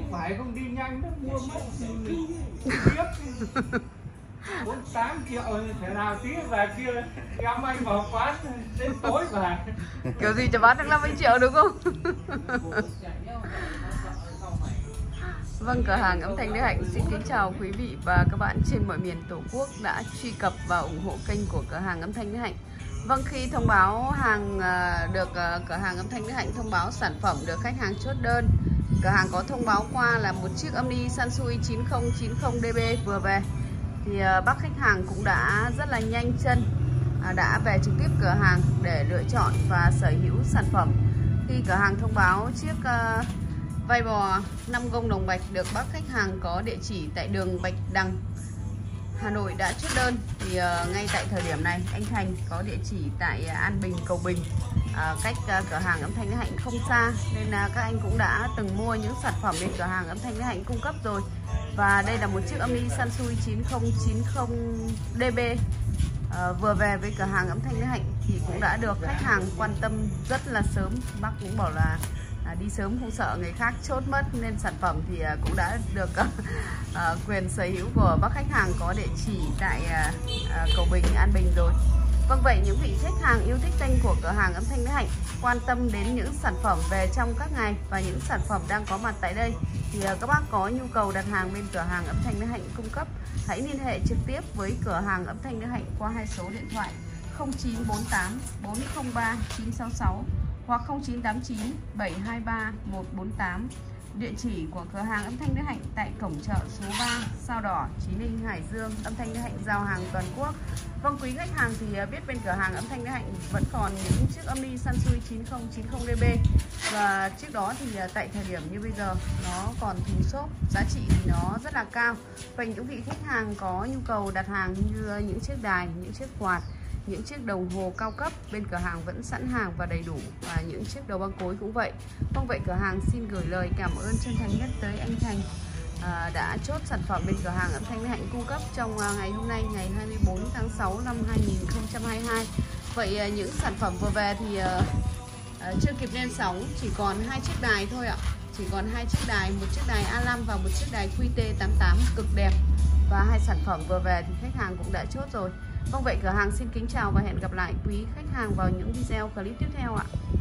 phải không đi nhanh nó mua mất tiếp 48 triệu thế nào tí về kia em anh vào quán đến tối về. Kiểu gì cho bán được 50 triệu đúng không? Vâng, cửa hàng âm thanh Đức Hạnh xin kính chào quý vị và các bạn trên mọi miền Tổ quốc đã truy cập và ủng hộ kênh của cửa hàng âm thanh Đức Hạnh. Vâng, khi thông báo hàng được cửa hàng âm thanh Đức Hạnh thông báo sản phẩm được khách hàng chốt đơn, cửa hàng có thông báo qua là một chiếc Omni Sansui 9090DB vừa về, thì bác khách hàng cũng đã rất là nhanh chân đã về trực tiếp cửa hàng để lựa chọn và sở hữu sản phẩm. Khi cửa hàng thông báo chiếc vai bò 5 gông đồng bạch được bác khách hàng có địa chỉ tại đường Bạch Đằng, Hà Nội đã chốt đơn, thì ngay tại thời điểm này anh Thành có địa chỉ tại An Bình, Cầu Bình, cách cửa hàng âm thanh Đức Hạnh không xa, nên các anh cũng đã từng mua những sản phẩm bên cửa hàng âm thanh Đức Hạnh cung cấp rồi. Và đây là một chiếc Omni Sansui 9090DB vừa về với cửa hàng âm thanh Đức Hạnh, thì cũng đã được khách hàng quan tâm rất là sớm. Bác cũng bảo là đi sớm không sợ người khác chốt mất, nên sản phẩm thì cũng đã được quyền sở hữu của bác khách hàng có địa chỉ tại Cầu Bình, An Bình rồi. Vâng, vậy những vị khách hàng yêu thích kênh của cửa hàng âm thanh Đức Hạnh, quan tâm đến những sản phẩm về trong các ngày và những sản phẩm đang có mặt tại đây, thì các bác có nhu cầu đặt hàng bên cửa hàng âm thanh Đức Hạnh cung cấp, hãy liên hệ trực tiếp với cửa hàng âm thanh Đức Hạnh qua hai số điện thoại 0948 403 966 hoặc 0989 723 148. Địa chỉ của cửa hàng âm thanh Đức Hạnh tại cổng chợ số 3, Sao Đỏ, Chí Linh, Hải Dương. Âm thanh Đức Hạnh giao hàng toàn quốc. Vâng, quý khách hàng thì biết bên cửa hàng âm thanh Đức Hạnh vẫn còn những chiếc Omni Sansui 9090DB, và chiếc đó thì tại thời điểm như bây giờ nó còn thùng xốp, giá trị thì nó rất là cao. Và những vị khách hàng có nhu cầu đặt hàng như những chiếc đài, những chiếc quạt, những chiếc đồng hồ cao cấp, bên cửa hàng vẫn sẵn hàng và đầy đủ, và những chiếc đầu băng cối cũng vậy. Vâng, vậy cửa hàng xin gửi lời cảm ơn chân thành nhất tới anh Thành đã chốt sản phẩm bên cửa hàng âm thanh Đức Hạnh cung cấp trong ngày hôm nay, ngày 24 tháng 6 năm 2022. Vậy những sản phẩm vừa về thì chưa kịp lên sóng, chỉ còn 2 chiếc đài thôi ạ. Chỉ còn 2 chiếc đài, một chiếc đài A5 và một chiếc đài QT88 cực đẹp. Và 2 sản phẩm vừa về thì khách hàng cũng đã chốt rồi. Vâng, vậy cửa hàng xin kính chào và hẹn gặp lại quý khách hàng vào những video clip tiếp theo ạ.